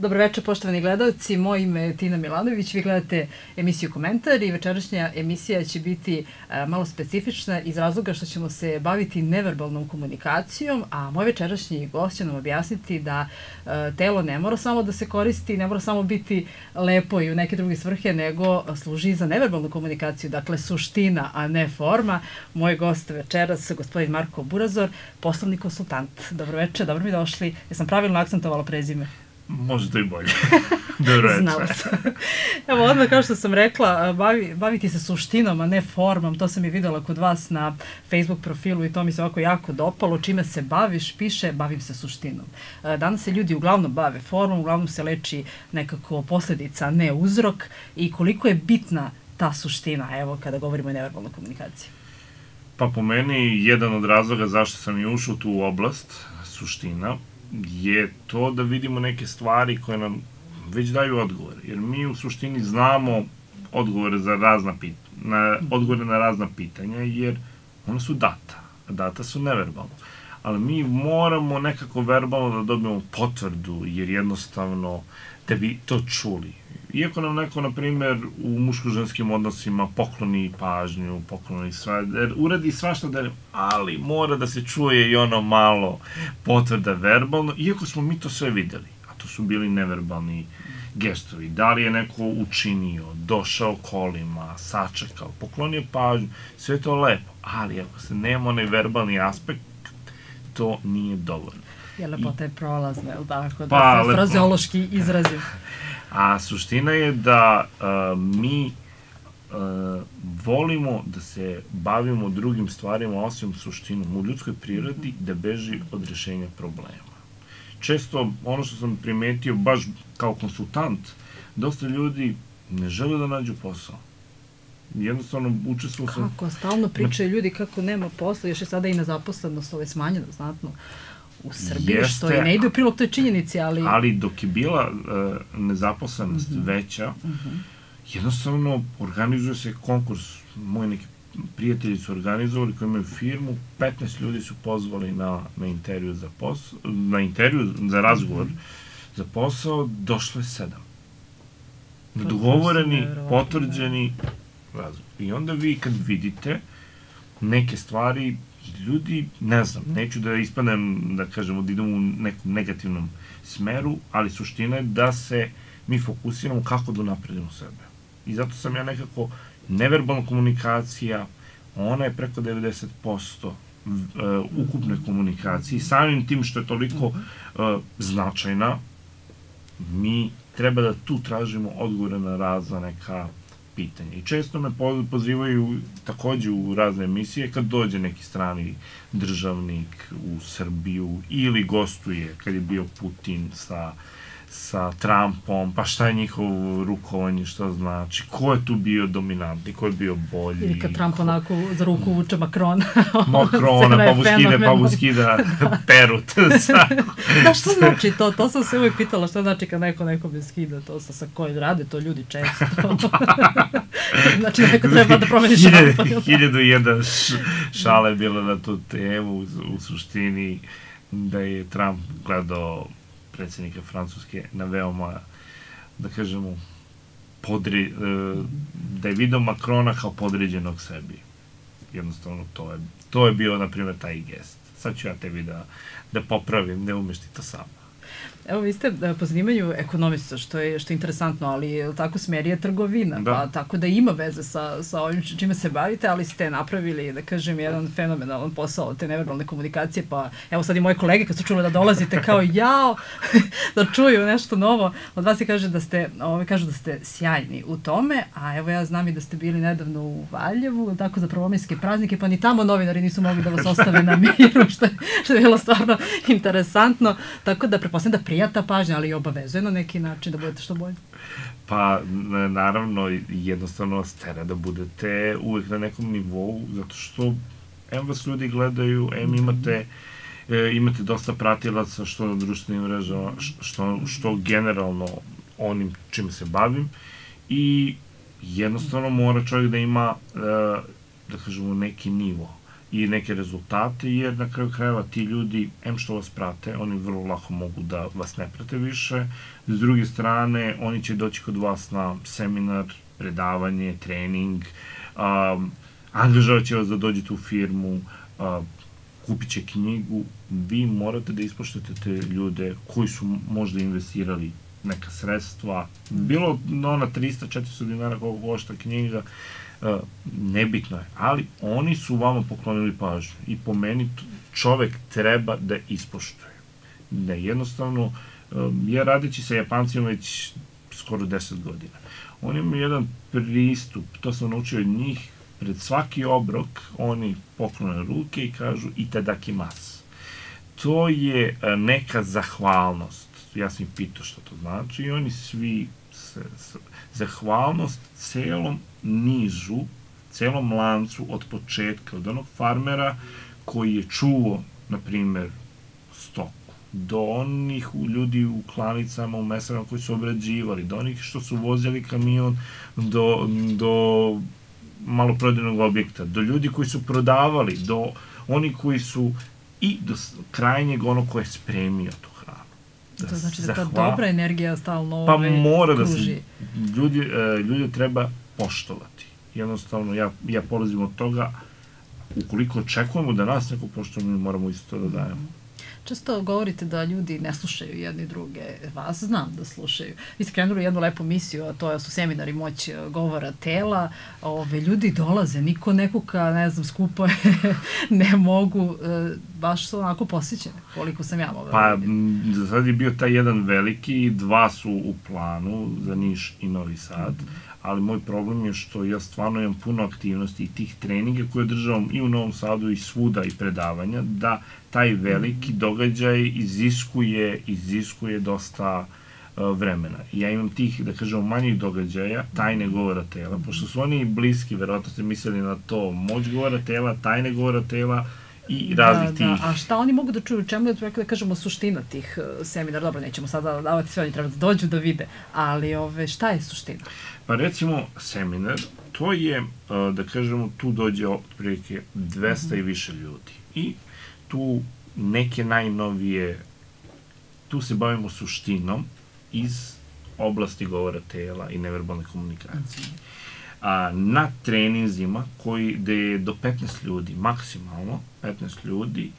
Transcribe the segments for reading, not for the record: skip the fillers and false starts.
Dobro večer, poštovani gledalci. Moje ime je Tina Milanović. Vi gledate emisiju Komentar i večerašnja emisija će biti malo specifična iz razloga što ćemo se baviti neverbalnom komunikacijom, a moj večerašnji gost će nam objasniti da telo ne mora samo da se koristi, ne mora samo biti lepo i u neke druge svrhe, nego služi za neverbalnu komunikaciju, dakle suština, a ne forma. Moj gost večeras, gospodin Marko Burazor, poslovni konsultant. Dobro večer, dobro mi došli. Jesam pravilno akcentovala prezime? Možda i bolje. Dobro večer. Znala sam. Evo, odmah kao što sam rekla, baviti se suštinom, a ne formom, to sam i videla kod vas na Facebook profilu i to mi se ovako jako dopalo. Čime se baviš, piše, bavim se suštinom. Danas se ljudi uglavnom bave formom, uglavnom se leči nekako posledica, a ne uzrok. I koliko je bitna ta suština, evo, kada govorimo o neverbalnoj komunikaciji? Pa po meni, jedan od razloga zašto sam i ušao tu u oblast, suština, je to da vidimo neke stvari koje nam već daju odgovore. Jer mi u suštini znamo odgovore na razna pitanja, jer ona su data. Data su neverbalno. Ali mi moramo nekako verbalno da dobijemo potvrdu, jer jednostavno da bi to čuli. Iako nam neko, na primjer, u muško-ženskim odnosima pokloni pažnju, pokloni uradi svašta, ali mora da se čuje i ono malo potvrda verbalno, iako smo mi to sve videli, a to su bili neverbalni gestovi. Da li je neko učinio, došao kolima, sačekao, poklonio pažnju, sve to lepo, ali ako se nema onaj verbalni aspekt, to nije dovoljno. Je lepota je prolazna, ili tako, da se frazeološki izrazim. A suština je da mi volimo da se bavimo drugim stvarima osim suštinom u ljudskoj prirodi, da beži od rešenja problema. Često, ono što sam primetio, baš kao konsultant, dosta ljudi ne žele da nađu posao. Jednostavno, učestvovao sam... Kako? Stalno pričaju ljudi kako nema posla, još je sada i nezaposlenost smanjena znatno u Srbiji, što i ne ide u prilog toj činjenici, ali... Ali dok je bila nezaposlenost veća, jednostavno organizuje se konkurs. Moji neki prijatelji su organizovali koji imaju firmu, 15 ljudi su pozvali na intervju za razgovor za posao, došlo je 7. Dogovoreni, potvrđeni razgovor. I onda vi kad vidite neke stvari, ljudi, ne znam, neću da ispadnem, da kažemo, da idem u nekom negativnom smeru, ali suština je da se mi fokusiramo kako da napredimo sebe. I zato sam ja nekako, neverbalna komunikacija, ona je preko 90% ukupne komunikacije i samim tim što je toliko značajna, mi treba da tu tražimo odgovore na razna neka pitanja. I često me pozivaju takođe u razne emisije kad dođe neki strani državnik u Srbiju ili gostuje kad je bio Putin sa Trumpom, pa šta je njihovo rukovanje, šta znači, ko je tu bio dominantni, ko je bio bolji. Ili kad Trump onako za ruku vuče Makrona. Makrona, pa mu skida perut. Da, što znači to? To sam se uvijek pitala, što znači kad nekome skida to, sa kojim rade to ljudi često. Znači neko treba da promeni šampa. 1001 šala je bila na tu temu, u suštini da je Trump gledao predsjednika Francuske na veoma, da kažemo, da je video Makrona kao podređenog sebi. Jednostavno, to je bio, na primjer, taj gest. Sad ću ja tebi da popravim, ne umeš ti to sama. Evo, vi ste po zanimanju ekonomista, što je interesantno, ali tako smer je trgovina, pa tako da ima veze sa ovim čime se bavite, ali ste napravili, da kažem, jedan fenomenalan posao te neverbalne komunikacije, pa evo sad i moje kolege kad su čuli da dolazite kao jao, da čuju nešto novo od vas i kažu da ste sjajni u tome, a evo ja znam i da ste bili nedavno u Valjevu, tako za prvomajske praznike, pa ni tamo novinari nisu mogli da vas ostave na miru, što je bilo stvarno interesantno, tako da pretpostavljam da prijata pažnja, ali i obavezuje na neki način da budete što bolje. Pa, naravno, jednostavno vas tera da budete uvek na nekom nivou, zato što vas ljudi gledaju, imate dosta pratilaca, što na društvenim mrežama, što generalno onim čime se bavim i jednostavno mora čovjek da ima, da kažemo, neki nivo. i neke rezultate, jer na kraju krajeva ti ljudi, em što vas prate, oni vrlo lako mogu da vas ne prate više, s druge strane, oni će doći kod vas na seminar, predavanje, trening, angažovat će vas da dođete u firmu, kupit će knjigu, vi morate da ispoštujete te ljude koji su možda investirali neka sredstva, bilo ona 300-400 dinara koliko košta knjiga, nebitno je, ali oni su vama poklonili pažnju i po meni čovek treba da ispoštuje. Da jednostavno, ja radeći sa Japancima već skoro 10 godina, oni imaju jedan pristup, to sam naučio od njih, pred svaki obrok oni poklone ruke i kažu itadakimasu. To je neka zahvalnost. Ja sam ih pitao što to znači i oni svi zahvalnost celom nizu, celom lancu od početka, od onog farmera koji je čuo, na primer, stoku, do onih ljudi u klanicama, u mesarama koji su obrađivali, do onih što su vozili kamion do maloprodajnog objekta, do ljudi koji su prodavali, do oni koji su i do krajnjeg onog ko je spremio tu hranu. To znači da ta dobra energija stalno pa mora da se ljudi treba poštovati. Jednostavno, ja polazim od toga, ukoliko očekujemo da nas neko poštuje, mi moramo isto da dajemo. Često govorite da ljudi ne slušaju jedni druge. Vas znam da slušaju. Vi ste krenuli jednu lepu misiju, a to su seminari moć govora tela. Ljudi dolaze, niko ne kuka, ne znam, skupo ne mogu. Baš su onako posjećene, koliko sam ja mogla. Pa, za sad je bio taj jedan veliki, 2 su u planu za Niš i Novi Sad, ali moj problem je što ja stvarno imam puno aktivnosti i tih treninga koje održavam i u Novom Sadu i svuda i predavanja, da taj veliki događaj iziskuje dosta vremena. Ja imam tih, da kažemo, manjih događaja, tajne govora tela, pošto su oni bliski, verovatno ste mislili na to, moć govora tela, tajne govora tela i raznih tih. A šta oni mogu da čuju, čemu je, da kažemo, suština tih seminara? Dobro, nećemo sada davati sve, oni treba da dođu da vide, ali šta je suština? Pa recimo, seminar, to je, da kažemo, tu dođe otprilike 200 i više ljudi. I tu neke najnovije, tu se bavimo suštinom iz oblasti govora tela i neverbalne komunikacije. Na treninzima, gde je do 15 ljudi, maksimalno 15 ljudi,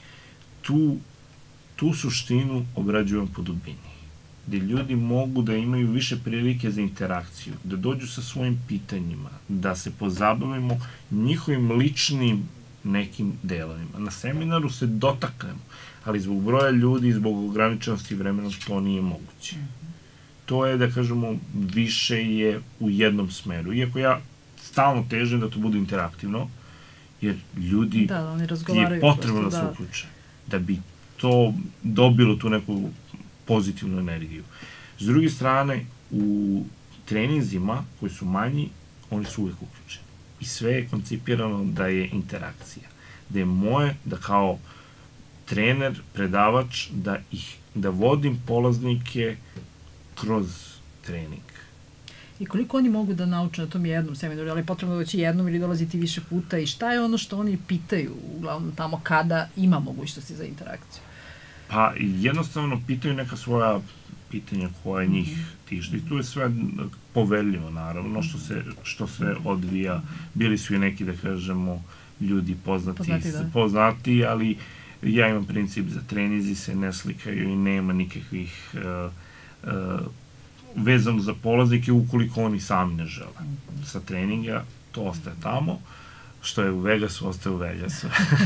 tu suštinu obrađujem po dubini, gde ljudi mogu da imaju više prilike za interakciju, da dođu sa svojim pitanjima, da se pozabavimo njihovim ličnim nekim delovima. Na seminaru se dotaknemo, ali zbog broja ljudi i zbog ograničenosti vremena to nije moguće. To je, da kažemo, više je u jednom smeru. Iako ja stalno težim da to bude interaktivno, jer ljudi je potrebno da se uključe, da bi to dobilo tu neku pozitivnu energiju. S druge strane, u treninzima koji su manji, oni su uvek uključeni. I sve je koncipirano da je interakcija. Da je moje, da kao trener, predavač, da vodim polaznike kroz trening. I koliko oni mogu da nauče na tom jednom seminaru? Ali je potrebno doći jednom ili dolaziti više puta? I šta je ono što oni pitaju, uglavnom tamo, kada ima mogućnosti za interakciju? Pa jednostavno pitaju neka svoja pitanja koja njih tište. I tu je sve poverljivo, naravno, što se odvija. Bili su i neki, da kažemo, ljudi poznati, ali ja imam princip za trenizi se ne slikaju i nema nikakvih vezano za polaznike ukoliko oni sami ne žele. Sa treninga to ostaje tamo, što je u Vegasu, ostaje u Vegasu.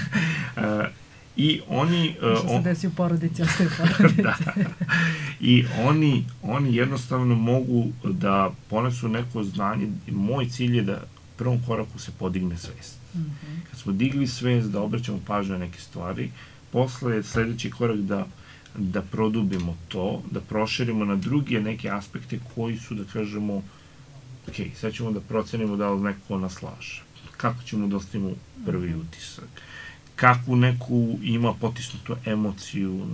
I oni... Što se desi u porodici, ostaje u porodici. I oni jednostavno mogu da ponesu neko znanje. Moj cilj je da u prvom koraku se podigne svest. Kad smo digli svest, da obraćamo pažnju na neke stvari, posle je sledeći korak da produbimo to, da proširimo na druge neke aspekte koji su, da kažemo, ok, sad ćemo da procenimo da li neko nas laže. Kako ćemo da ostavimo prvi utisak? Kakvu neku ima potisnutu emociju,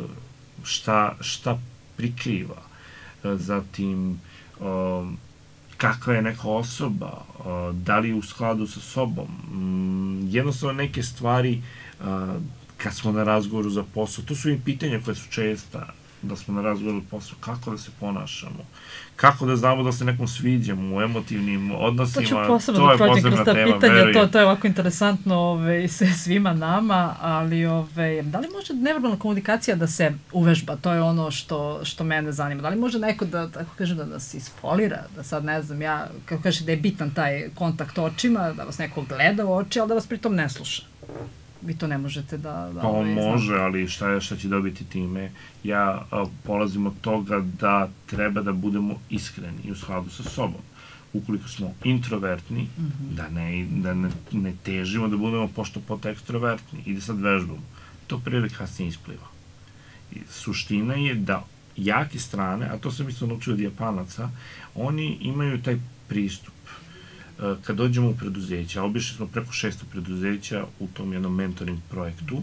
šta prikriva. Zatim, kakva je neka osoba, da li je u skladu sa sobom. Jednostavno neke stvari, kad smo na razgovoru za posao, to su i pitanja koje su česta, da smo na razgovoru za posao, kako da se ponašamo, kako da znamo da se nekom sviđamo u emotivnim odnosima, to je posebna tema, verujem. To je ovako interesantno svima nama, ali da li može neverbalna komunikacija da se uvežba? To je ono što mene zanima. Da li može neko da, tako kažem, da nas isfolira, da sad ne znam, ja, kako kažem, da je bitan taj kontakt očima, da vas neko gleda u oči, ali da vas pritom ne sluša? Vi to ne možete da pa može, ali šta će dobiti time? Ja polazim od toga da treba da budemo iskreni i u skladu sa sobom. Ukoliko smo introvertni, da ne težimo da budemo pošto pot ekstrovertni i da sad vežbamo. To prije ili kasnije ispliva. Suština je da jake strane, a to sam isto naučio od Japanaca, oni imaju taj pristup. Kad dođemo u preduzeća, obišli smo preko 600 preduzeća u tom jednom mentoring projektu,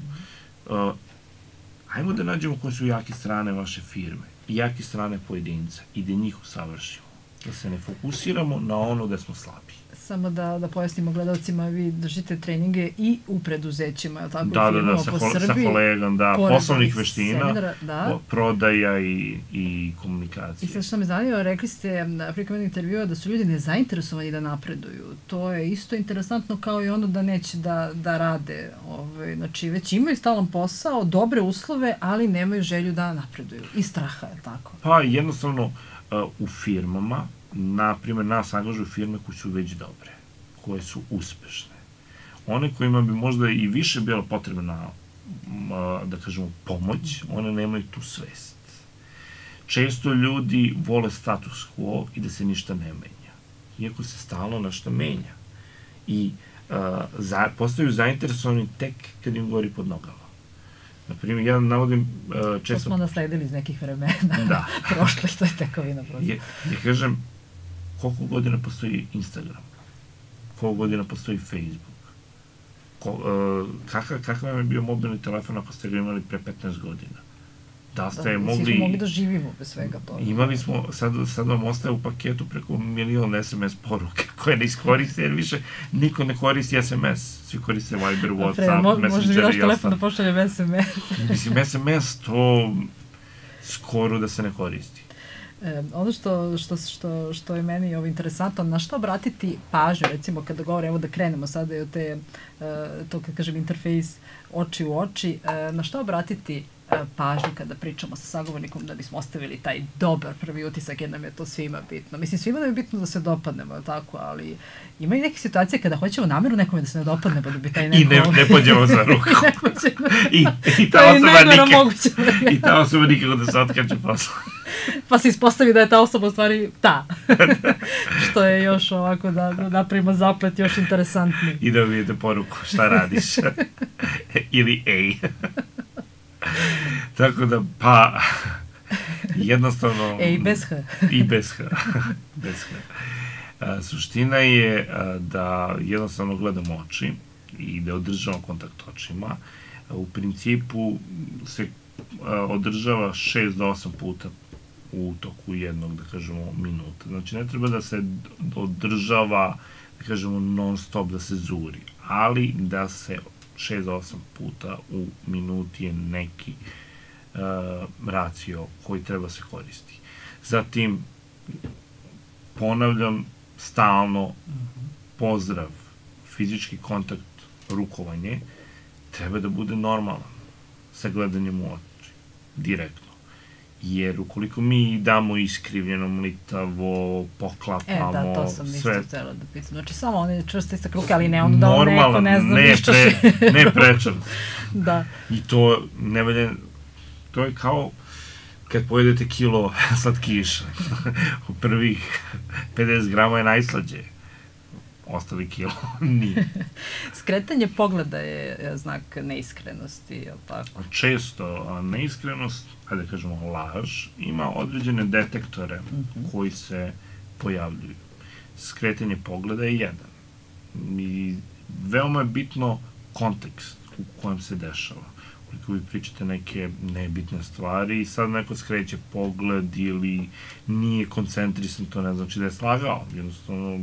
ajmo da nađemo koje su jake strane vaše firme i jake strane pojedinca i da njih usavršimo. Da se ne fokusiramo na ono da smo slabi. Samo da pojasnimo gledalcima, vi držite treninge i u preduzećima, je li tako? Da, sa kolegom, da, poslovnih veština, prodaja i komunikacije. I sad što me zanima, rekli ste prilikom jednog intervjua da su ljudi nezainteresovani da napreduju. To je isto interesantno kao i ono da neće da rade. Znači, već imaju stalan posao, dobre uslove, ali nemaju želju da napreduju. I straha, je li tako? Pa, jednostavno, u firmama, na primjer, nas angažuju firme koje su već dobre, koje su uspešne. One kojima bi možda i više bila potrebna, da kažemo, pomoć, one nemaju tu svest. Često ljudi vole status quo i da se ništa ne menja, iako se stalno nešto menja. I postaju zainteresovani tek kad im gori pod nogama. Naprimjer, ja navodim često... To smo nasledili iz nekih vremena, prošle, to je tekovina. Ja kažem, koliko godina postoji Instagram, koliko godina postoji Facebook, kakav vam je bio mobilni telefon ako ste ga imali pre 15 godina? Da ste mogli... Svi smo mogli da živimo bez svega toga. Imali smo, sad vam ostaje u paketu preko 1.000.000 SMS poruke koje ne iskoriste, jer više niko ne koristi SMS, svi koriste Viber, WhatsApp, Messenger i ostalo. Može mi daš telefon da pošaljem SMS? Mislim, SMS to skoro da se ne koristi. Ono što je meni interesantno, na što obratiti pažnju, recimo kada govorim, evo da krenemo sada i od to kad kažem interfejs oči u oči, na što obratiti pažnju kada pričamo sa sagovornikom da bismo ostavili taj dobar prvi utisak, jer nam je to svima bitno. Mislim, svima nam je bitno da se dopadnemo, tako, ali ima i neke situacije kada hoćemo namjeru nekome da se ne dopadnemo, da bi taj neko... I ne pođemo za ruku. I ta osoba nikako da se otkače posla. Pa se ispostavi da je ta osoba u stvari ta. Što je još ovako da napravimo zaplet još interesantniji. I da vidite poruku šta radiš. Ili ej. Tako da, pa, jednostavno... Ej, bez H. I bez H. Suština je da jednostavno gledamo oči i da održavamo kontakt očima. U principu se održava 6 do 8 puta u toku jednog, da kažemo, minuta. Znači, ne treba da se održava, da kažemo, non stop, da se zuri, ali da se 6 do 8 puta u minuti je neki racio koji treba se koristi. Zatim, ponavljam, stalno pozdrav, fizički kontakt, rukovanje, treba da bude normalan sa gledanjem u oči, direktno. Jer ukoliko mi damo iskrivljeno, mlitavo, poklapamo, sve... Da, to sam isto htjela da pitam. Znači, samo one čvrste istak ruke, ali ne ono da on neko, ne znam, iščaši. Ne prečan. Da. I to ne valje... To je kao kad pojedete kilo slatkiša. U prvih 50 grama je najslađe. Ostali kilo nije. Skretanje pogleda je znak neiskrenosti, je li tako? Često neiskrenost, kada kažemo laž, ima određene detektore koji se pojavljuju. Skretanje pogleda je jedan. I veoma je bitno kontekst u kojem se dešava. ukoliko vi pričate neke nebitne stvari i sad neko skreće pogled ili nije koncentrisan, to ne znači da je slagao, jednostavno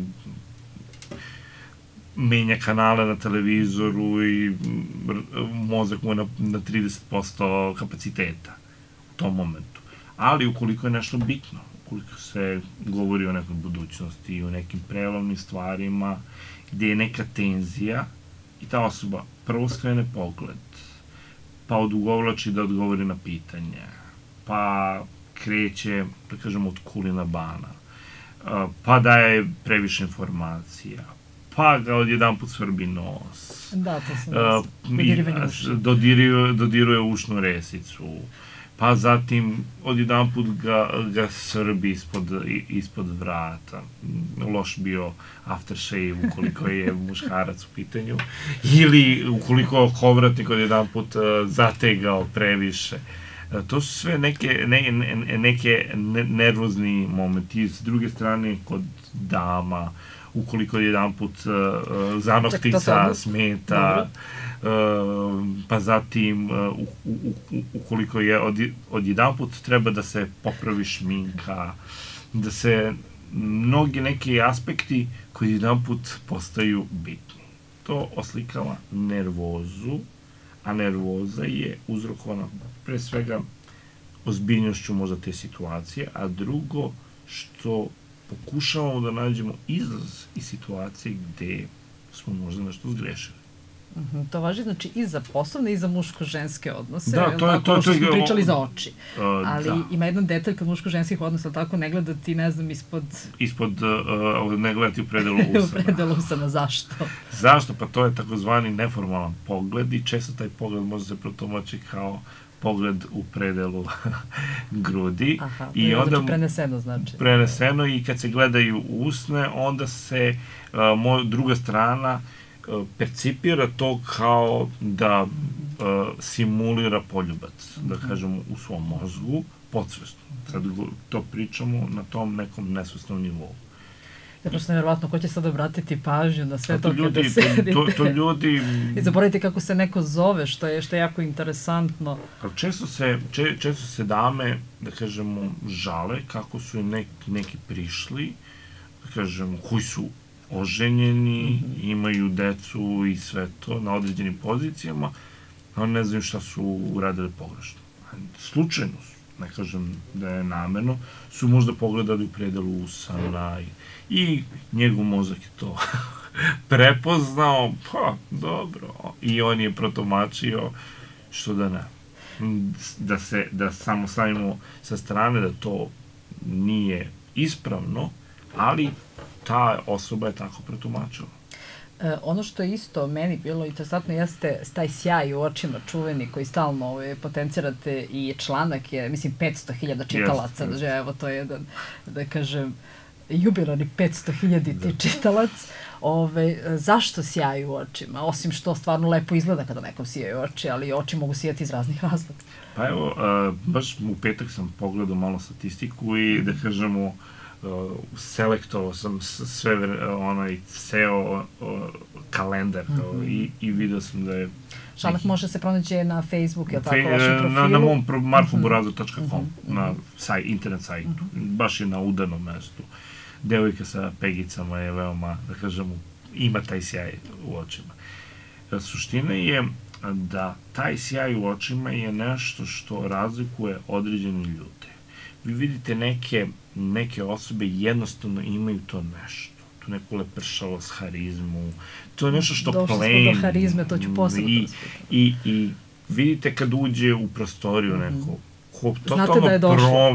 menja kanale na televizoru i mozak mu je na 30% kapaciteta u tom momentu. Ali ukoliko je nešto bitno, ukoliko se govori o nekoj budućnosti i o nekim prelomnim stvarima, gde je neka tenzija i ta osoba prvo skrene pogled, pa odugovlači da odgovori na pitanje, pa kreće, da kažemo, od kulina bana, pa daje previše informacija, pa ga odjedan put svrbi nos. Da, to sam dodirivanje uša. Dodiruje ušnu resicu, pa zatim odjedan put ga svrbi ispod vrata. Loš bio aftershave ukoliko je muškarac u pitanju. Ili ukoliko povratnik odjedan put zategao previše. To su sve neke nervozni momenti. S druge strane, kod dama, ukoliko jedan put zanoktica smeta, pa zatim ukoliko je odjedan put treba da se popravi šminka, da se mnogi neki aspekti koji jedan put postaju bitni. To oslikava nervozu, a nervoza je uzrokovana pre svega ozbiljnošću možda te situacije, a drugo što pokušavamo da nađemo izlaz iz situacije gde smo možda nešto zgrešili. To važi znači i za poslovne i za muško-ženske odnose. Da, to što smo pričali za oči. Ali ima jedan detalj kad muško-ženskih odnosa, tako ne gledati, ne znam, ne gledati u predelu usana. U predelu usana, zašto? Zašto? Pa to je takozvani neformalan pogled i često taj pogled može se protumačiti kao pogled u predelu grudi. Aha, to je znači preneseno znači. Preneseno i kad se gledaju usne, onda se druga strana percipira to kao da simulira poljubac, da kažemo, u svom mozgu, podsvesno. Sad to pričamo na tom nekom nesvesnom nivou. Jednostavno, nevjerovatno, ko će sada obratiti pažnju na sve to kada sedite? To ljudi... I zaboravite kako se neko zove, što je jako interesantno. Često se dame, da kažemo, žale kako su im neki prišli, da kažemo, koji su oženjeni, imaju decu i sve to na određenim pozicijama, a ne znaju šta su uradili pogrešno. Slučajno su, ne kažem da je namerno, su možda pogledali u predelu usana i njegov mozak je to prepoznao, pa dobro, i on je protumačio, što da ne. Da samo stavimo sa strane da to nije ispravno, ali ta osoba je tako protumačila. Ono što je isto meni bilo interesantno jeste taj sjaj u očima čuveni koji stalno potencirate i članak je, mislim, 500.000 čitalaca, evo to je jedan, da kažem, jubilarni 500.000 čitalac. Zašto sjaj u očima? Osim što stvarno lepo izgleda kada nekom sijaju oči, ali oči mogu sijati iz raznih razloga. Pa evo, baš u petak sam pogledao malo statistiku i da kažemo, selektovao sam sve, ceo kalendar i vidio sam da je... Članak može se pronaći na Facebooku, je li tako, vašem profilu? Na mom markoburazor.com, na internet sajtu, baš je na udarnom mestu. Devojka sa pegicama je veoma, da kažemo, ima taj sjaj u očima. Suština je da taj sjaj u očima je nešto što razlikuje određene ljude. Vi vidite neke osobe jednostavno imaju to nešto, tu neku lepršalost, harizmu, to je nešto što pleni. Došli smo do harizme, to ću posebno da uspjeti. I vidite kad uđe u prostoriju neko, znate da je došlo.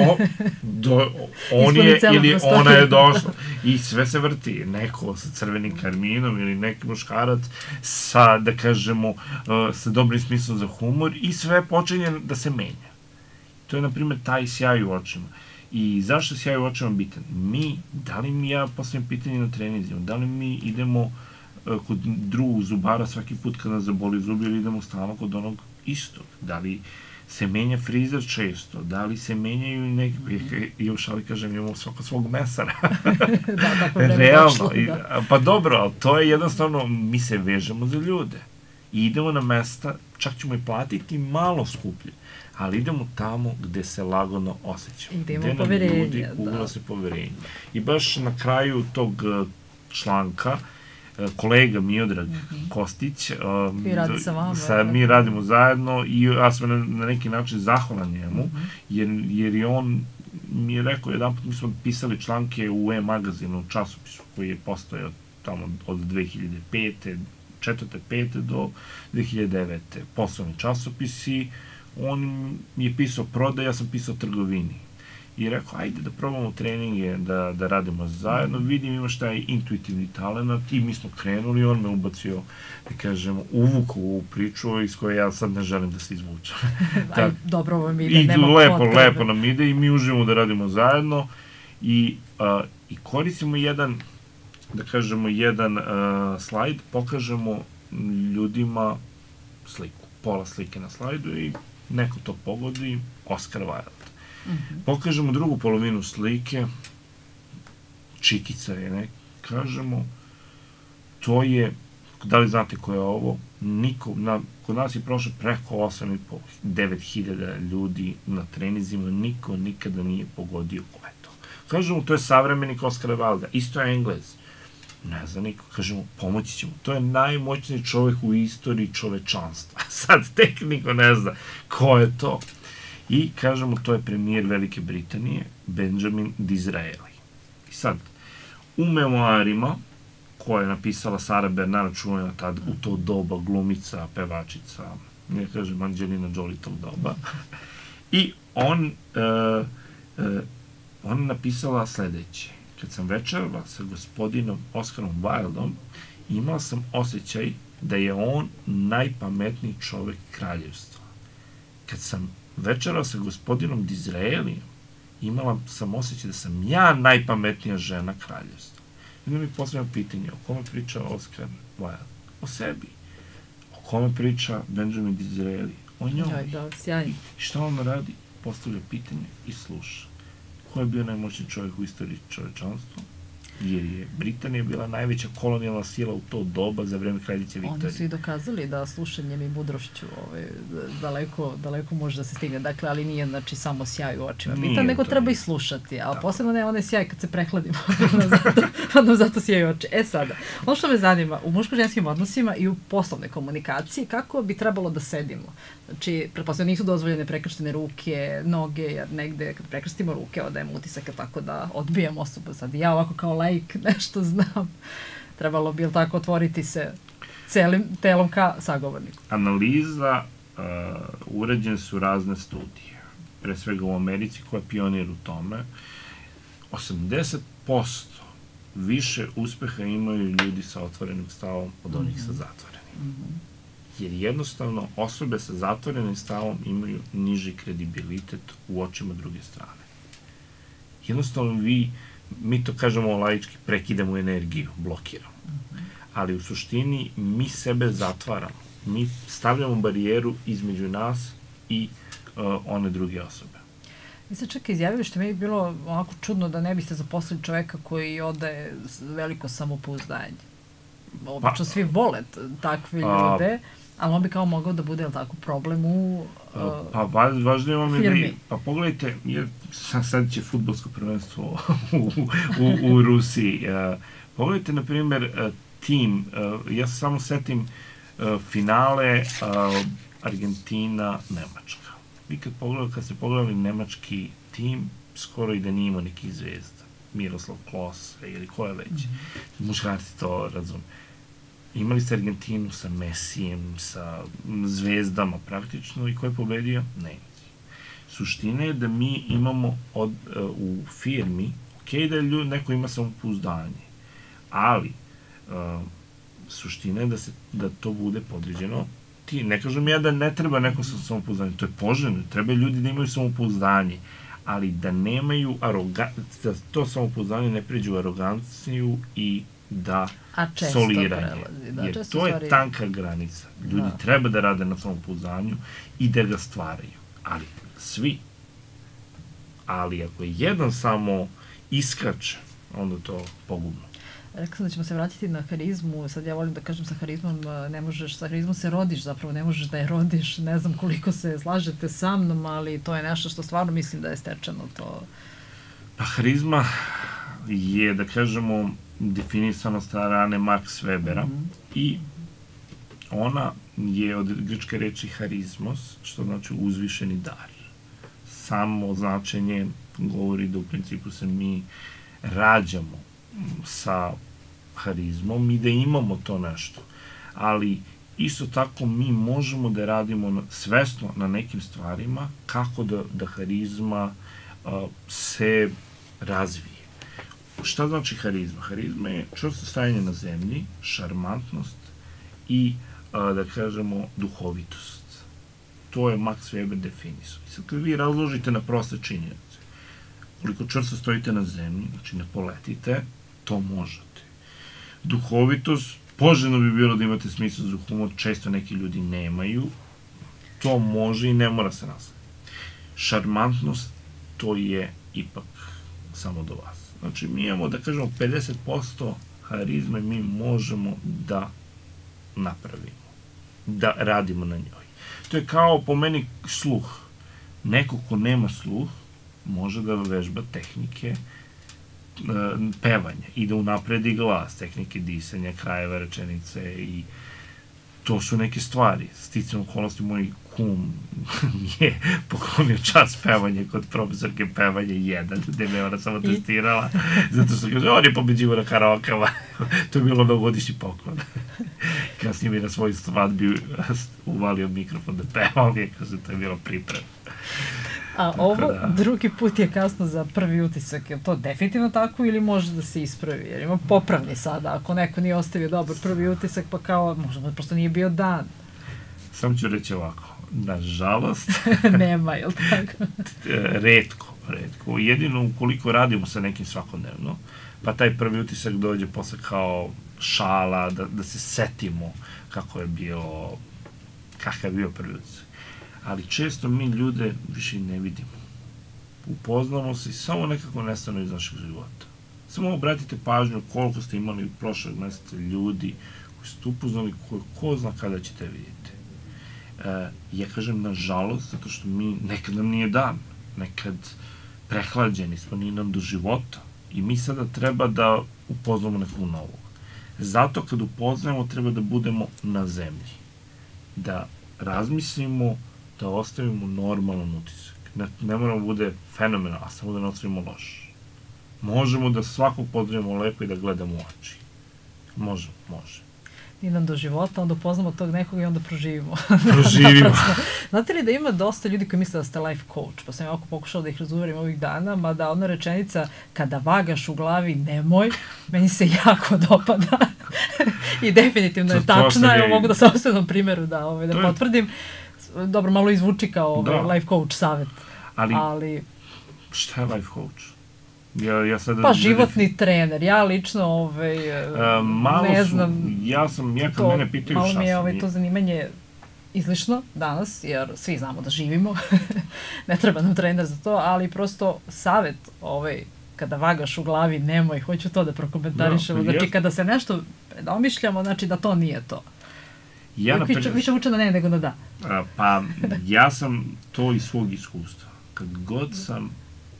On je ili ona je došla i sve se vrti, neko sa crvenim karminom ili neki muškarac sa, da kažemo, sa dobrim smislom za humor i sve počinje da se menja. To je, na primjer, taj sjaj u očima. I zašto sjaj u očima bitan? Da li ja postavim pitanje na treninzima, da li mi idemo kod drugog zubara svaki put kada nas zaboli zub ili idemo stalno kod onog istog? Da li se menja frizer često? Da li se menjaju neki, i u šali kažem, imamo svog mesara. Da, tako vreme došlo. Pa dobro, ali to je jednostavno, mi se vežemo za ljude. I idemo na mesta, čak ćemo i platiti malo skuplje, ali idemo tamo gde se lagodno osjećamo. Gde imamo poverenje, ljudi unose poverenje. I baš na kraju tog članka, kolega Miodrag Kostić, mi radimo zajedno i ja sam na neki način zahvalan njemu, jer je on mi je rekao jedan put, mi smo pisali članke u E-magazinu, časopisu koji je postojao tamo od 2005. 4. do 2009. poslovni časopisi, on je pisao prodaj, ja sam pisao trgovini. I rekao, ajde da probamo treninge, da radimo zajedno, vidim imaš taj intuitivni talent i mi smo krenuli, on me ubacio, da kažemo, uvukao u priču iz koje ja sad ne želim da se izvučem. Dobro vam ide, nema potrebe. Lepo nam ide i mi uživamo da radimo zajedno i koristimo jedan, da kažemo, jedan slajd, pokažemo ljudima sliku, pola slike na slajdu i neko to pogodi, Oscar Wilde. Pokažemo drugu polovinu slike, čikica je, ne, kažemo, to je, da li znate ko je ovo, kod nas je prošlo preko 8.500-9.000 ljudi na trenizima, niko nikada nije pogodio ko je to. Kažemo, to je savremenik Oscara Wilda, isto je Englez, ne zna niko, kažemo, pomoći ćemo, to je najmoćniji čovek u istoriji čovečanstva, sad tek niko ne zna ko je to. I kažemo, to je premijer Velike Britanije, Benjamin Disraeli. I sad, u memoarima, koje je napisala Sara Bernard, čuvena tad u to doba glumica, pevačica, ne kažem Angelina Jolie tog doba, i on napisala sledeće. Kad sam večerala sa gospodinom Oscarom Wildom, imala sam osjećaj da je on najpametniji čovek kraljevstva. Kad sam večerao sa gospodinom Disraelijem, imala sam osjećaj da sam ja najpametnija žena kraljevstva. I onda mi postavljam pitanje, o kome priča Oscar Wilde? O sebi. O kome priča Benjamin Disraeli? O njoj. Da, sjajno. I šta on radi? Postavlja pitanje i sluša. Ko je bio najmoćniji čovjek u istoriji čovečanstva? Jer je Britanija bila najveća kolonijalna sila u to doba za vreme kraljice Viktorije. Oni su i dokazali da slušanjem i mudrošću daleko može da se stigne. Dakle, ali nije, znači, samo sjaj u očima. Bitan, nego treba i slušati. A posebno ne onaj sjaj kad se prehladimo. Onda zato sjaju oči. Sada, ono što me zanima, u muško-ženskim odnosima i u poslovnoj komunikaciji, kako bi trebalo da sedimo? Znači, pretpostavljamo, nisu dozvoljene prekrštene ruke, noge, jer negde kad prekrstimo ruke odajemo utisak tako da odbijam osobu. Sad ja ovako kao laik nešto znam. Trebalo bi, tako, otvoriti se celim telom ka sagovorniku. Analiza, urađene su razne studije. Pre svega u Americi, koja je pionir u tome. 80% više uspeha imaju ljudi sa otvorenim stavom od onih sa zatvorenim. Jer jednostavno osobe sa zatvorenim stavom imaju niži kredibilitet u očima druge strane. Jednostavno mi to kažemo laički, prekidamo energiju, blokiramo. Ali u suštini mi sebe zatvaramo. Mi stavljamo barijeru između nas i one druge osobe. Vi ste čak izjavili, što mi je bilo onako čudno da ne biste zaposlili čoveka koji odaje veliko samopouzdanje. Obično svi vole takve ljude, ali on bi kao mogao da bude, tako, problem u važno je vam firmi. Pa pogledajte, sad će fudbalsko prvenstvo u Rusiji. Pogledajte, na primer, tim, ja se samo setim finale Argentina-Nemačka. Vi kad ste pogledali nemački tim, skoro i da nije imao nekih zvezda. Miroslav Klose ili ko je već. Muškarci to razume. Imali ste Argentinu sa Mesijem, sa zvezdama praktično, i ko je pobedio? Nemci. Suština je da mi imamo u firmi, okej da neko ima samopouzdanje, ali suština je da to bude podređeno. Ne kažem ja da ne treba neko sa samopouzdanjem, to je poželjno, treba ljudi da imaju samopouzdanje, ali da nemaju da to samopouzdanje ne pređe u aroganciju i da soliranje. Jer to je tanka granica. Ljudi treba da rade na samopouzdanju i da ga stvaraju. Ali svi. Ali ako je jedan samo iskače, onda to pogubno. Rekla sam da ćemo se vratiti na harizmu, sad ja volim da kažem sa harizmom, sa harizmom se rodiš, zapravo ne možeš da je rodiš, ne znam koliko se slažete sa mnom, ali to je nešto što stvarno mislim da je stečeno to. Pa harizma je, da kažemo, definisana od strane Max Webera i ona je od grčke reči harizmos, što znači uzvišeni dar. Samo značenje govori da u principu se mi rađamo sa harizmom i da imamo to nešto. Ali isto tako mi možemo da radimo svesno na nekim stvarima kako da harizma se razvije. Šta znači harizma? Harizma je čvrsto stajanje na zemlji, šarmantnost i, da kažemo, duhovitost. To je Max Weber definisao. I sad kad vi razložite na proste činjenice, koliko čvrsto stojite na zemlji, znači ne poletite, to možete. Duhovitost, poželjno bi bilo da imate smisla za humor, često neki ljudi nemaju, to može i ne mora se nastaviti. Šarmantnost, to je ipak samo do vas. Znači, mi imamo, da kažemo, 50% harizme mi možemo da napravimo, da radimo na njoj. To je kao, po meni, sluh. Neko ko nema sluh, može da vežba tehnike pevanja i da unapredi glas, tehnike disanja, krajeva rečenice i to su neke stvari. Sticam okolnosti, moj kum je poklonio čas pevanje kod profesorke pevanje 1, gde me ona samo testirala, zato što kaže, on je pobeđivo na karaokama. To je bilo novogodišnji poklon. Kasnije mi na svoj svadbi uvalio mikrofon da pevam i kaže, to je bilo priprema. A ovo drugi put je kasno za prvi utisak, je to definitivno tako ili može da se ispravi? Jer ima popravni sada, ako neko nije ostavio dobar prvi utisak, pa kao, možda prosto nije bio dan. Samo ću reći ovako, nažalost... Nema, je li tako? Retko. Jedino ukoliko radimo sa nekim svakodnevno, pa taj prvi utisak dođe posle kao šala, da se setimo kako je bilo, kakav je bio prvi utisak. Ali često mi ljude više i ne vidimo. Upoznamo se i samo nekako nestanu iz našeg života. Samo obratite pažnju koliko ste imali u prošlog meseca ljudi koji ste upoznali, koji ko zna kada ćete vidjeti. Ja kažem nažalost, zato što mi nekad nam nije dan, nekad prehlađeni smo, nije nam do života i mi sada treba da upoznamo nekog novog. Zato kad upoznamo treba da budemo na zemlji, da razmislimo, da ostavimo normalan utisak. Ne moramo bude fenomenal, a samo da ne ostavimo loš. Možemo da svakog pozdravimo lepo i da gledamo u oči. Može. Nije nam do života, onda upoznamo tog nekoga i onda proživimo. Proživimo. Znate li da ima dosta ljudi koji misle da ste life coach, pa sam ja ovako pokušala da ih razuverim ovih dana, mada ona rečenica kada vagaš u glavi nemoj, meni se jako dopada. I definitivno je tačna, evo mogu da sa osnovnom primjeru da potvrdim. Dobro, malo izvuči kao life coach savjet. Ali... Šta je life coach? Pa životni trener, ja lično ne znam. Ja kad mene pitaju šta sam. Malo mi je to zanimanje izlišno danas, jer svi znamo da živimo, ne treba nam trener za to, ali prosto savjet kada vagaš u glavi nemoj, hoću to da prokomentarišemo, znači kada se nešto predomišljamo, znači da to nije to. Više uče na ne nego na da. Pa ja sam to iz svog iskustva. Kad god sam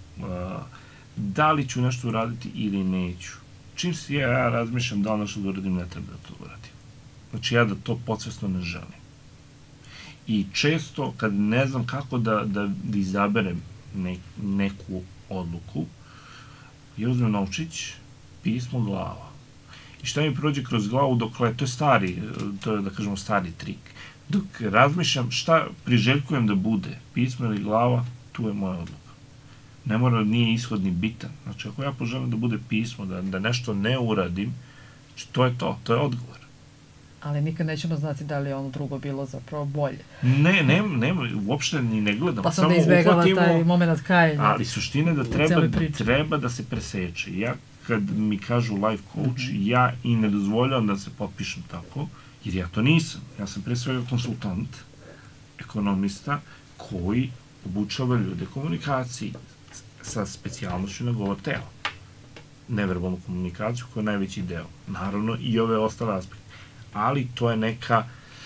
da li ću nešto uraditi ili neću. Čim se ja razmišljam da li nešto da uradim, ne treba da to uradim. Znači ja da to podsvesno ne želim. I često kad ne znam kako da izaberem neku odluku, ja uzmem novčić, pismo, glava. I šta mi prođe kroz glavu dokle, to je stari, to je da kažemo stari trik. Dok razmišljam šta priželjkujem da bude, pismo ili glava, tu je moja odluka. Ne mora, nije ishod ni bitan. Znači, ako ja poželim da bude pismo, da nešto ne uradim, znači, to je odgovor. Ali nikad nećemo znati da li je ono drugo bilo zapravo bolje. Ne, uopšte ni ne gledamo. Pa sam da izbegava taj moment kajenja. Ali suština je da treba da se preseče. Ja, kad mi kažu life coach, ja i ne dozvoljam da se potpišem tako, jer ja to nisam. Ja sam pre svega konsultant, ekonomista, koji obučava ljude komunikaciji sa specijalnošću na govor tela. neverbalnu komunikaciju koja je najveći deo. Naravno i ove ostale aspekte. Ali to je neka,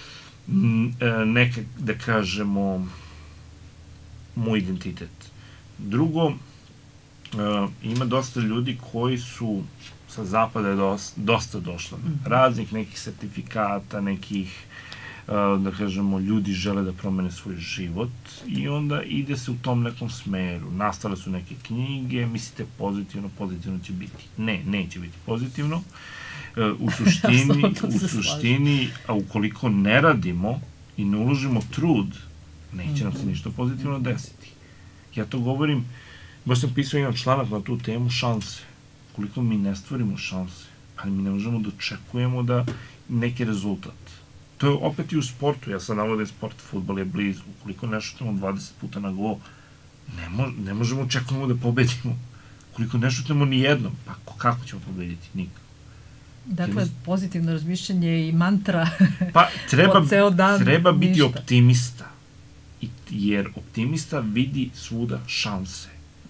da kažemo, moj identitet. Drugo, ima dosta ljudi koji su sa zapada je dosta došlo. Raznih nekih sertifikata, nekih, da kažemo, ljudi žele da promene svoj život i onda ide se u tom nekom smeru. Nastale su neke knjige, mislite pozitivno, pozitivno će biti. Ne, neće biti pozitivno. U suštini, a ukoliko ne radimo i ne uložimo trud, neće nam se ništa pozitivno desiti. Ja to govorim, baš sam pisao jedan članak na tu temu, šanse. Ukoliko mi ne stvorimo šanse, ali mi ne možemo da očekujemo da neki rezultat. To je opet i u sportu, ja sad navodim sport, fudbal je blizu, ukoliko ne šutamo 20 puta na go, ne možemo očekujemo da pobedimo. Ukoliko ne šutamo ni jednom, pa kako ćemo pobediti? Nikako. Dakle, pozitivno razmišljanje i mantra pa ceo dan. Treba biti optimista, jer optimista vidi svuda šanse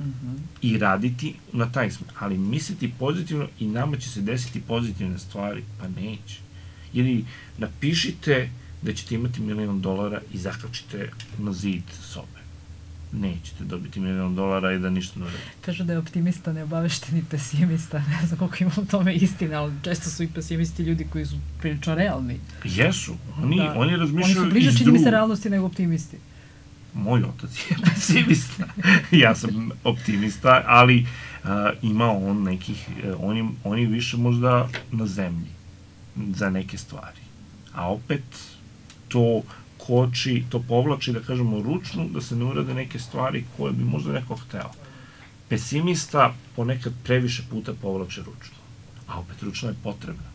i raditi na taj smer. Ali misliti pozitivno i nama će se desiti pozitivne stvari, pa neće. Ili napišite da ćete imati $1 milion i zakačite na zid sobe. Nećete dobiti $1 milion i da ništa ne radite. Kažu da je optimista neobavešteni pesimista. Ne znam koliko ima u tome istine, ali često su i pesimisti ljudi koji su prilično realni. Jesu. Oni razmišljaju iz drugog. Oni su bliže, čini mi se, realnosti nego optimisti. Moj otac je pesimista. Ja sam optimista, ali ima on nekih, on je više možda na zemlji za neke stvari. A opet to koči, to povlači, da kažemo, ručno, da se ne urade neke stvari koje bi možda neko hteo. Pesimista ponekad previše puta povlače ručno, a opet ručno je potrebna.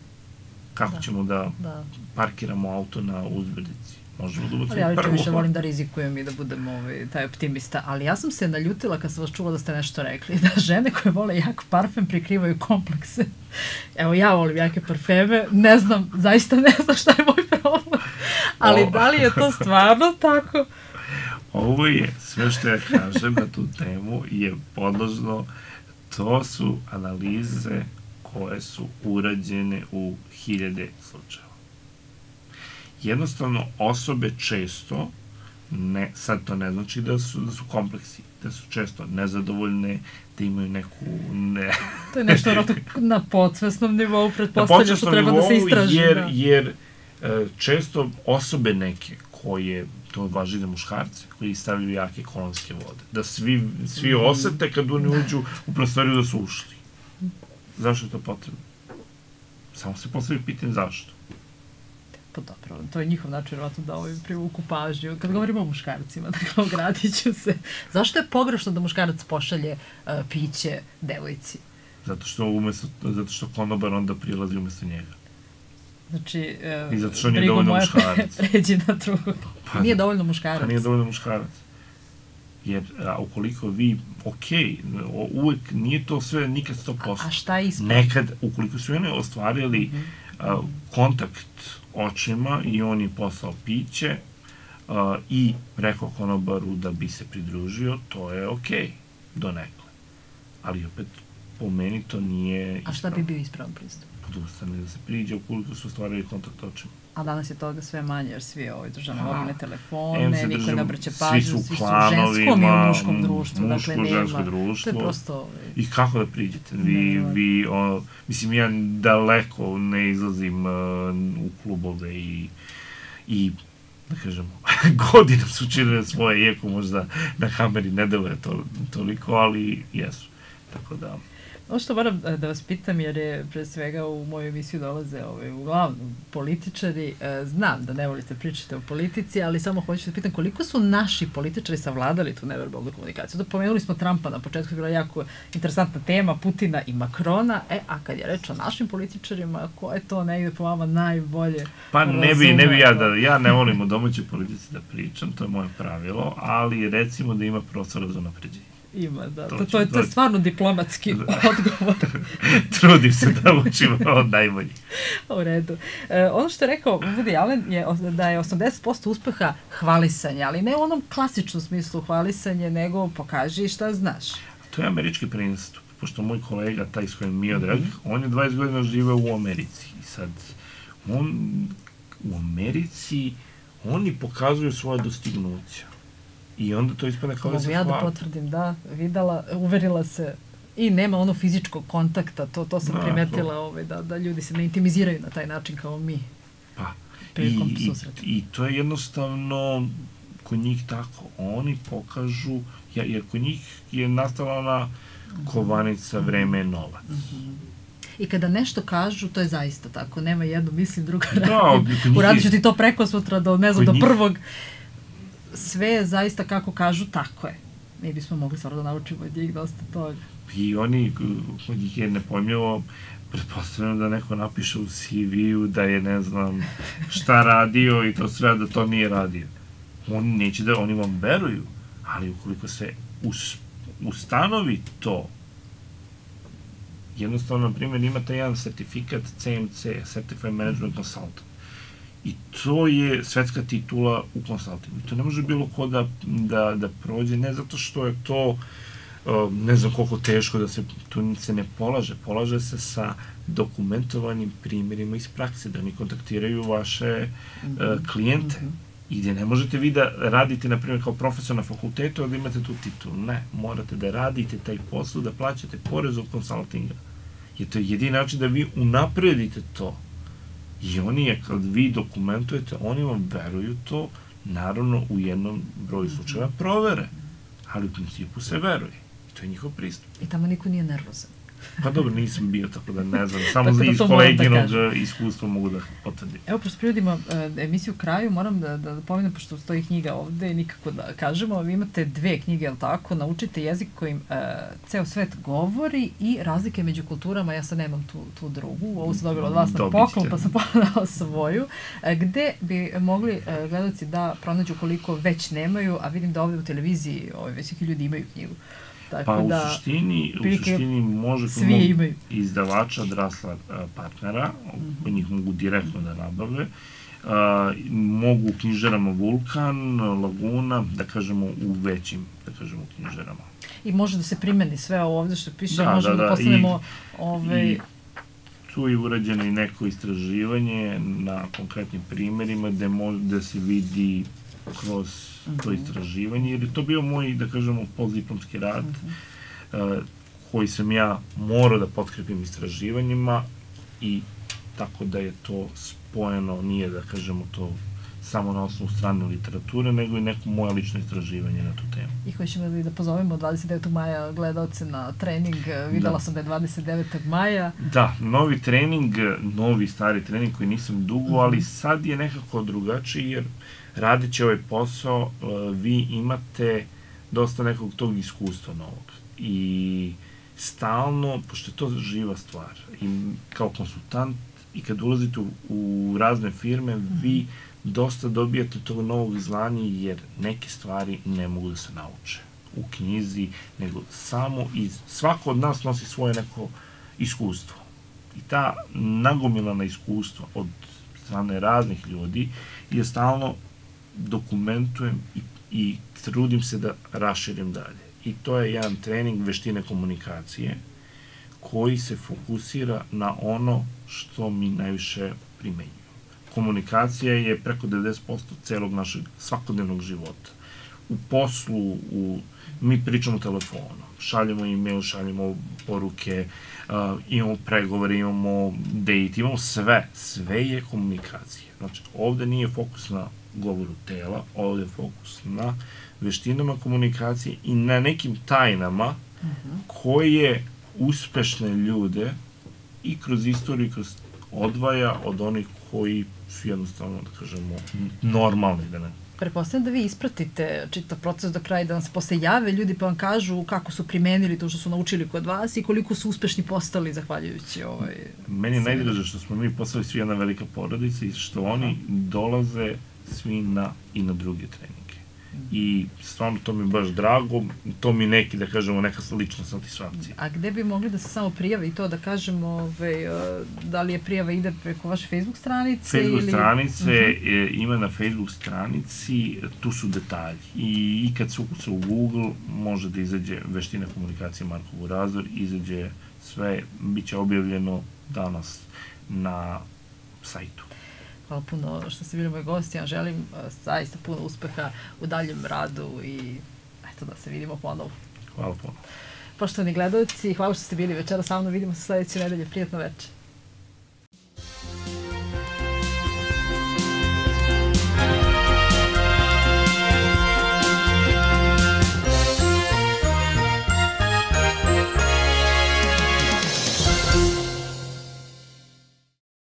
Kako ćemo da parkiramo auto na uzbrdici? Možemo da ubacimo prvo. Ja više volim da rizikujem i da budem taj optimista, ali ja sam se naljutila kad sam vas čula da ste nešto rekli, da žene koje vole jak parfem prikrivaju komplekse. Evo, ja volim jake parfeme, ne znam, zaista ne znam šta je moj problem, ali da li je to stvarno tako? Ovo je, sve što ja kažem na tu temu je podložno, to su analize koje su urađene u 1000 slučajeva. Jednostavno, osobe često, sad to ne znači da su kompleksi, da su često nezadovoljne, da imaju neku... To je nešto na podsvesnom nivou, pretpostavlja što treba da se istraži. Jer često osobe neke koje, to važi za muškarce, koji stavljaju jake kolonske vode, da svi osete kad oni uđu u prostoriju da su ušli. Zašto je to potrebno? Samo se postavi pitanje zašto. Pa dobro, to je njihov način vjerojatno da privuku pažnju. Kad govorimo o muškarcima, dakle, ogradit ću se. Zašto je pogrešno da muškarac pošalje piće devojci? Zato što konobar onda prilazi umesto njega. Znači, i zato što nije dovoljno muškarac. Pređi na drugo. Nije dovoljno muškarac. Pa nije dovoljno muškarac. Jer ukoliko vi, uvek nije to sve nikad 100%. A šta je ispod? Nekad, ukoliko su one ostvarili kontakt očima i on je poslao piće i rekao konobaru da bi se pridružio, to je okej, donekle. Ali opet, po meni to nije ispravno. A šta bi bio ispravan pristup? Odustane da se priđe ukoliko su ostvarili kontakt očima. A danas je toga sve manje, jer svi države mobilne telefone, niko ne obraća pažnju, svi su u ženskom i u muškom društvu, dakle nema. To je prosto... I kako da priđete? Mislim, ja daleko ne izlazim u klubove i da kažemo, godinam su činile svoje, iako možda na kameri ne deluje toliko, ali jesu. Tako da... Ono što moram da vas pitam, jer je pre svega u moju emisiju dolaze uglavnom političari, znam da ne volite pričati o politici, ali samo hoću da pitam koliko su naši političari savladali tu neverbalnu komunikaciju. Pomenuli smo Trumpa na početku, je bila jako interesantna tema, Putina i Makrona, a kad je reč o našim političarima, ko je to negde po vama najbolje? Pa ne bi ja ne volim o domaćoj politici da pričam, to je moje pravilo, ali recimo da ima prostora za napređenje. Ima, da. To je stvarno diplomatski odgovor. Trudim se da učim od najboljih. U redu. Ono što je rekao Woody Allen je da je 80% uspeha hvalisanje, ali ne u onom klasičnom smislu hvalisanje, nego pokaži šta znaš. To je američki pristup. pošto moj kolega, taj s kojim Miodrag, on je 20 godina živeo u Americi. I sad, u Americi, oni pokazuju svoje dostignuća. I onda to ispada kao da se hvala. Mogu ja da potvrdim, da, videla, uverila se i nema ono fizičkog kontakta, to sam primetila, da ljudi se ne intimiziraju na taj način kao mi. Pa, i to je jednostavno kod njih tako. Oni pokažu, jer kod njih je nastala ona kovanica, vreme je novac. I kada nešto kažu, to je zaista tako. Nema jedno, mislim, druga radim. Uradit ću ti to preko sutra, ne znam, do prvog. Sve je zaista kako kažu, tako je. Mi bismo mogli stvarno da naučimo od njih dosta toga. I oni, kod njih je nepojmljivo, pretpostavljam da neko napiše u CV-u da je, ne znam, šta radio i to sve da to nije radio. Oni neće da, oni vam veruju, ali ukoliko se ustanovi to, jednostavno, na primjer, imate jedan sertifikat CMC, Certified Management Consultant, i to je svetska titula u konsultingu. To ne može bilo ko da prođe, ne zato što je to, ne znam koliko teško da se, to se ne polaže. Polaže se sa dokumentovanim primjerima iz prakse, da oni kontaktiraju vaše klijente. I gde ne možete vi da radite, na primjer, kao profesor na fakultetu, a da imate tu titulu. Ne, morate da radite taj posao, da plaćate porez od konsultinga. Jer to je jedini način da vi unapredite to. I oni, kad vi dokumentujete, oni vam veruju to, naravno u jednom broju slučajeva provere, ali u principu se veruje. I to je njihov pristup. I tamo niko nije nervozan. Pa dobro, nisam bio, tako da ne znam, samo iz koleginog iskustva mogu da potvrdim. Evo, prosto privodimo emisiju kraju, moram da pomenem, pošto stoji knjiga ovde, nikako da kažemo, vi imate 2 knjige, jel tako, Naučite jezik kojim ceo svet govori i Razlike među kulturama, ja sad nemam tu drugu, ovo sam dobila od vas na poklon, pa sam pogledala svoju, gde bi mogli gledalci da pronađu koliko već nemaju, a vidim da ovde u televiziji već neki ljudi imaju knjigu. Pa u suštini može izdavača odrasla partnera, koji njih mogu direktno da nabave, mogu u knjižarama Vulkan, Laguna, da kažemo u većim, da kažemo knjižarama. I može da se primeni sve ovde što piše, možemo da postanemo... I tu je urađeno i neko istraživanje na konkretnim primjerima gde se vidi kroz to istraživanje, jer je to bio moj, da kažemo, postdiplomski rad, koji sam ja morao da potkrepim istraživanjima i tako da je to spojeno, nije, da kažemo, to samo na osnovu strane literature, nego i neko moje lično istraživanje na tu temu. I hoćemo da pozovemo 29. maja gledalce na trening, videla sam da je 29. maja. Da, novi trening, novi stari trening koji nisam dugo, ali sad je nekako drugačiji, jer radeći ovaj posao, vi imate dosta nekog tog iskustva novog. I stalno, pošto je to živa stvar, i kao konsultant, i kad ulazite u razne firme, vi dosta dobijate tog novog znanja, jer neke stvari ne mogu da se nauče u knjizi, nego samo svako od nas nosi svoje neko iskustvo. I ta nagomilana iskustva od strane raznih ljudi je stalno dokumentujem i trudim se da raširim dalje. I to je jedan trening veštine komunikacije koji se fokusira na ono što mi najviše primenjuju. Komunikacija je preko 90% celog našeg svakodnevnog života. U poslu, mi pričamo telefonom, šaljemo e-mail, šaljemo poruke, imamo pregovore, imamo date, imamo sve. Sve je komunikacija. Znači, ovde nije fokus na govoru tela, ovde je fokus na veštinama komunikacije i na nekim tajnama koje uspešne ljude i kroz istoriju odvaja od onih koji su jednostavno, da kažemo, normalni. Pretpostavljam da vi ispratite čitav proces do kraja, da vam se posle jave ljudi pa vam kažu kako su primenili to što su naučili kod vas i koliko su uspešni postali zahvaljujući ovaj... Meni je najdraže što smo mi postali svi jedna velika porodica i što oni dolaze svi i na druge treninge. i stvarno to mi je baš drago, to mi je neki, da kažemo, neka lična satisfakcija. A gde bi mogli da se samo prijave i to da kažemo, da li je prijava ide preko vaše Facebook stranice? Facebook stranice, ima na Facebook stranici, tu su detalji i kad se ukuca u Google može da izađe veština komunikacije Marko Burazor, izađe sve, bit će objavljeno danas na sajtu. Hvala puno što ste bili moji gosti, ja želim zaista puno uspeha u daljem radu i eto da se vidimo ponovo. Hvala puno. Poštovani gledalci, hvala što ste bili večera sa mnom, vidimo se sledeće nedelje, prijatno večer.